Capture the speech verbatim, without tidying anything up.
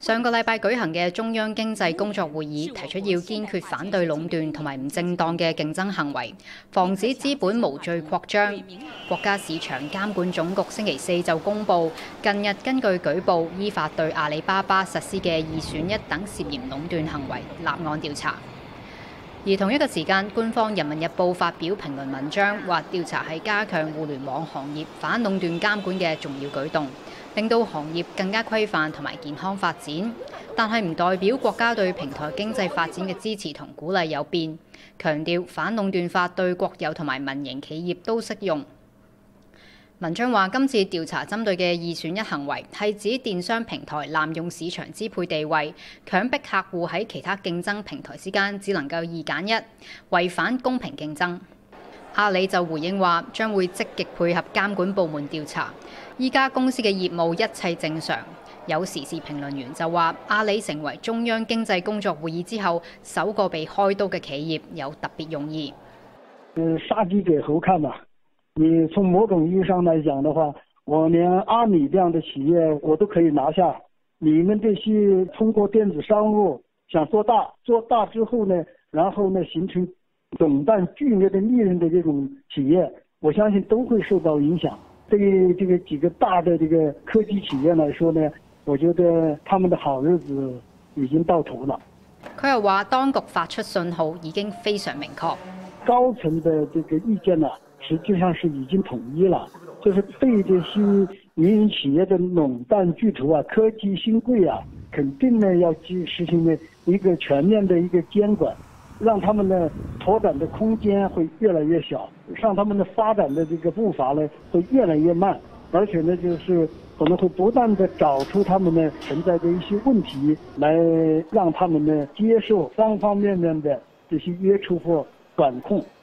上個禮拜舉行嘅中央經濟工作會議提出要堅決反對壟斷同埋唔正當嘅競爭行為，防止資本無序擴張。國家市場監管總局星期四就公布，近日根據舉報，依法對阿里巴巴實施嘅二選一等涉嫌壟斷行為立案調查。而同一個時間，官方《人民日報》發表評論文章，話調查係加強互聯網行業反壟斷監管嘅重要舉動，令到行業更加規範同埋健康發展。但係唔代表國家對平台經濟發展嘅支持同鼓勵有變，強調反壟斷法對國有同埋民營企業都適用。文章話，今次調查針對嘅二選一行為係指電商平台濫用市場支配地位，強迫客戶喺其他競爭平台之間只能夠二揀一，違反公平競爭。阿里就回應話，將會積極配合監管部門調查，依家公司嘅業務一切正常。有時事評論員就話，阿里成為中央經濟工作會議之後首個被開刀嘅企業，有特別用意。 嗯，殺雞給猴看嘛。你從某種意義上來講的話，我連阿里這樣的企業我都可以拿下。你們這些通過電子商務想做大，做大之後呢，然後呢形成壟斷劇烈的利潤的這種企業，我相信都會受到影響。對於這個幾個大的這個科技企業來說呢，我覺得他們的好日子已經到頭了。 佢又話，當局發出信號已經非常明確， 高層的這個意見呢，實際上是已經統一了，就是對這些民營企業的壟斷巨頭啊、科技新貴啊，肯定呢要去實行呢一個全面的一個監管，讓他們呢拓展的空間會越來越小，讓他們的發展的這個步伐呢會越來越慢，而且呢就是可能會不斷的找出他們呢存在的一些問題，來讓他們呢接受方方面面的這些約束或管控。